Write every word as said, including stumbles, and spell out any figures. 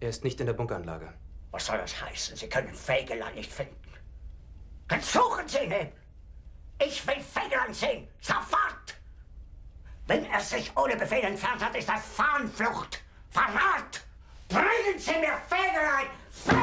Er ist nicht in der Bunkeranlage. Was soll das heißen? Sie können Fegelein nicht finden. Dann suchen Sie ihn! Ich will Fegelein sehen! Sofort! Wenn er sich ohne Befehl entfernt hat, ist das Fahnenflucht! Verrat! Bringen Sie mir Fegelein! Fegelein!